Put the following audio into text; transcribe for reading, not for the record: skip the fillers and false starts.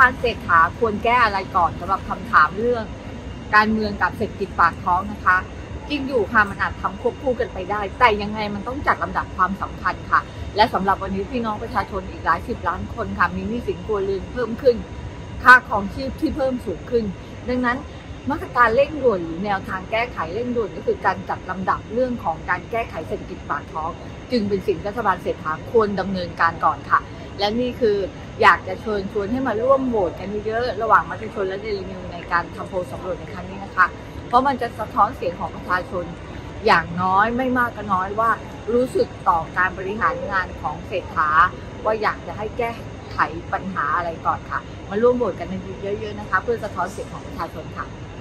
าลเศรษฐาควรแก้อะไรก่อนสำหรับคำถามเรื่องการเมืองกับเศรษฐกิจปากท้องนะคะจริงอยู่ค่ะมันอาจทำควบคู่กันไปได้แต่ยังไงมันต้องจัดลำดับความสำคัญค่ะและสำหรับวันนี้พี่น้องประชาชนอีกหลาย10 ล้านคนค่ะมีหนี้สินครัวเรือนเพิ่มขึ้นค่าครองชีพที่เพิ่มสูงขึ้นดังนั้นมาตรการเร่งด่วนหรือแนวทางแก้ไขเร่งด่วนก็คือการจัดลำดับเรื่องของการแก้ไขเศรษฐกิจปากท้องจึงเป็นสิ่งรัฐบาลเศรษฐาควรดำเนินการก่อนค่ะและนี่คืออยากจะเชิญชวนให้มาร่วมโหวตกันเยอะๆระหว่างมติชนและเดลินิวในการทำโพลสำรวจในครั้งนี้นะคะเพราะมันจะสะท้อนเสียงของประชาชนอย่างน้อยไม่มากก็น้อยว่ารู้สึกต่อการบริหารงานของเศรษฐาว่าอยากจะให้แก้ไขปัญหาอะไรก่อนค่ะมาร่วมโหวตกันเยอะๆนะคะเพื่อสะท้อนเสียงของประชาชนค่ะ